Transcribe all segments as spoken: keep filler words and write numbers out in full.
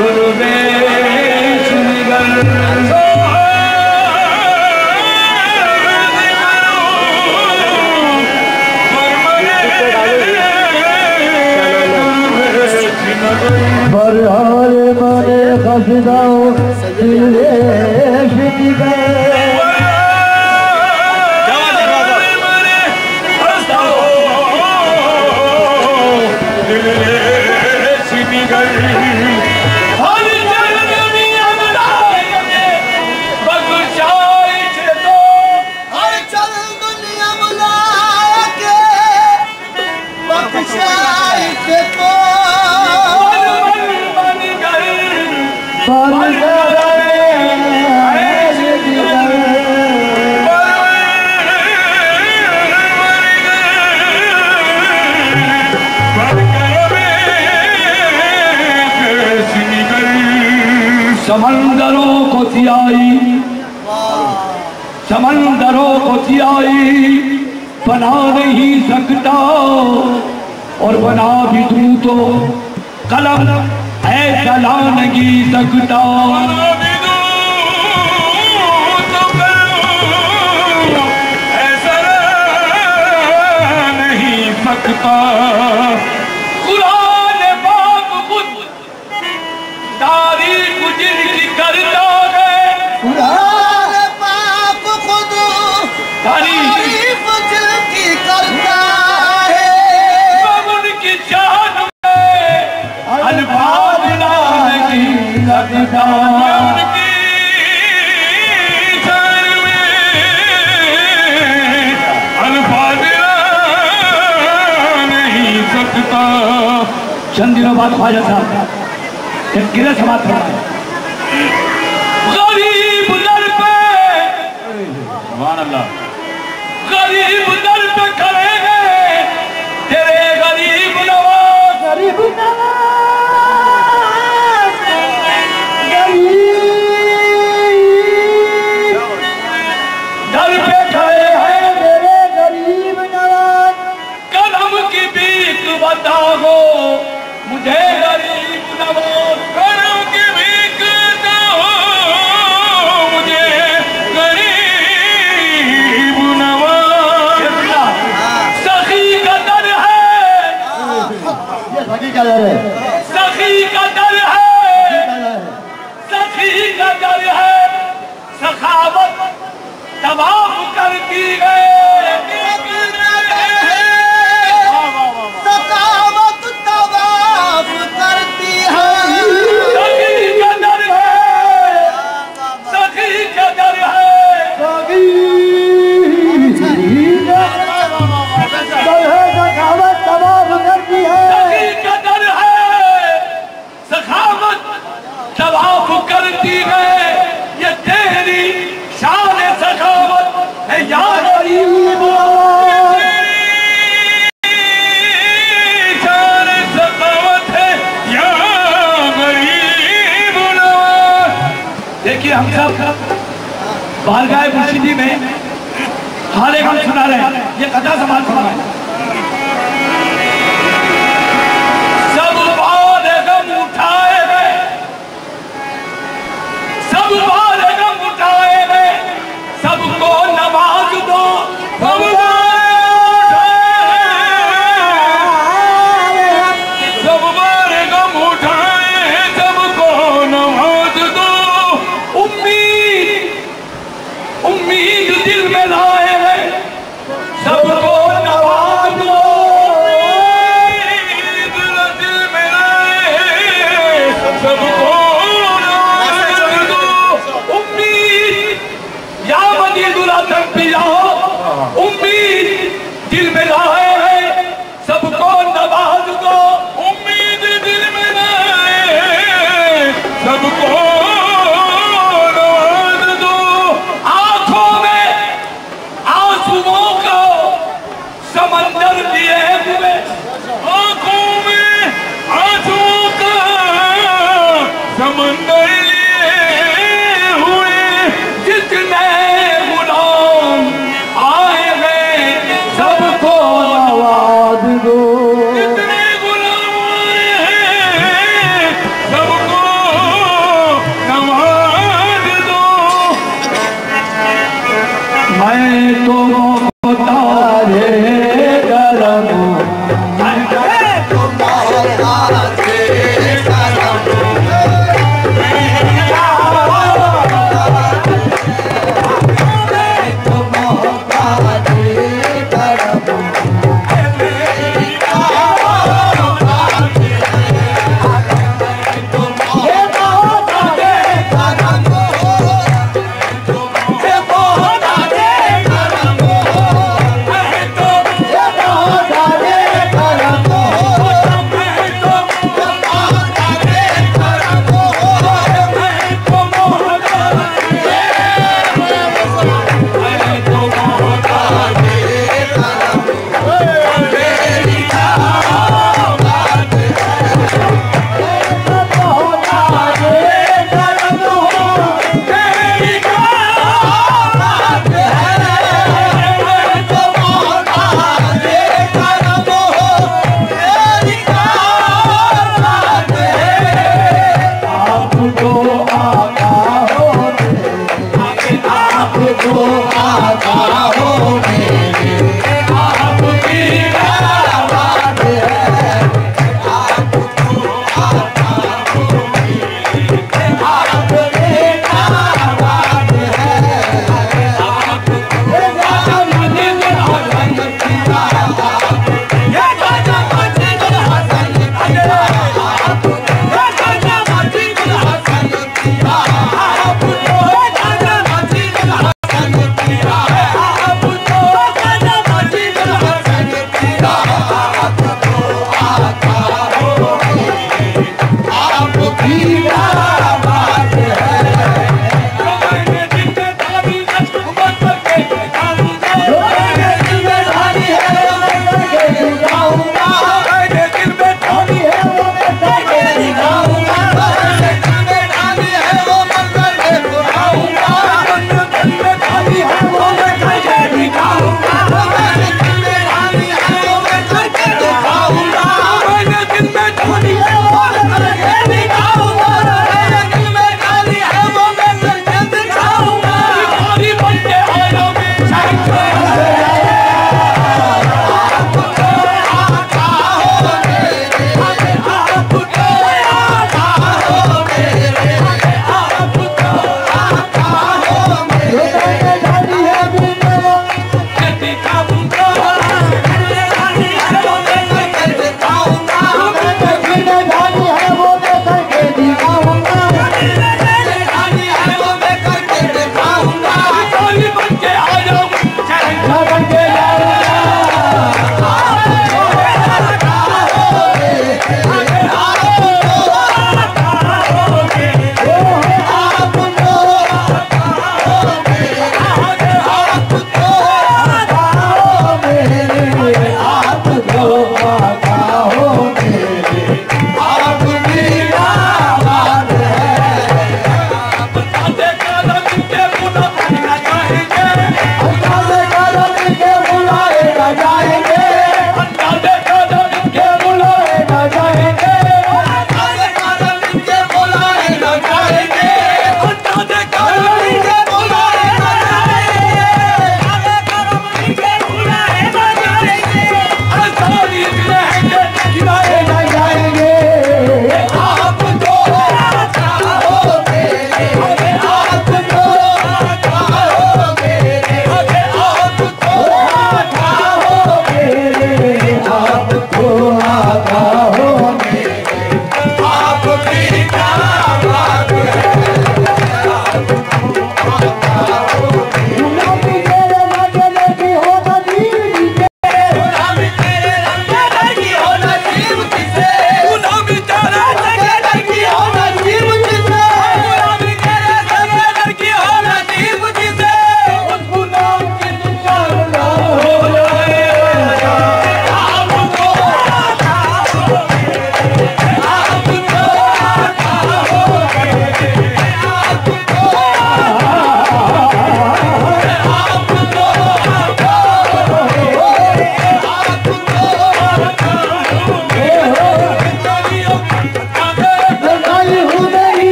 गुरुदेश निगल बरहारे माने खसदाओ दिलेश निगल समंदरों को सियाई समंदरों को सियाई बना नहीं सकता और बना भी तू तो कलम ऐसा ला नहीं सकता ऐसा नहीं सकता कुरान पाक खुद तारीफ जिनकी करता है कुरान पाक खुद तारीफ जिनकी करता है उनकी शान में अल्फाज ला नहीं सकता उनकी शान में अल्फाज ला नहीं सकता। चंद दिनों बाद ख्वाजा साहब एक गिरह समाप्त होता है गरीब दर पे गरीब दर पे खड़े हैं तेरे गरीब नवाज गरीब नवाज दर पे खड़े हैं तेरे गरीब नवाज कलम की भीख बताओ मुझे गरीब नवाज कलम की भीख दो मुझे गरीब नवाज सखी का दर है ये सखी का दर है सखी का दर है सखी का दर है सखावत तवाफ करती है सखावत तवाफ करती है सखी का दर है सखी का दर है सखी सखावत तवाफ करती है सखी का दर है सखावत तवाफ करती है ये तेरी शान सखावत है या गरीब शान सखावत है या गरीब नवाज। देखिए हम सब बारगाह मुर्शिदी में हाले हम सुना रहे हैं ये कथा समाज सुना है सब बाल गम उठाए गए सब बाल गम उठाए गए सबको नवाज दो सब सब बाल गम उठाए सबको नवाज दो उम्मीद उम्मीद दिल में लाए हैं सबको नवाज दो उम्मीद दिल में लाए हैं सबको नवाज दो उम्मीद या मदीदुल आदम पिया उम्मीद दिल में लाए हैं सबको नवाज दो उम्मीद दिल में लाए हैं सबको नवाज दो आंखों में आंसुओं का समंदर लिए हुए आंखों में आंसुओं का समंदर लिए हुए जितने गुलाम आए हैं सबको नवाज दो जितने गुलाम आए हैं सबको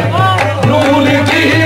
नूर की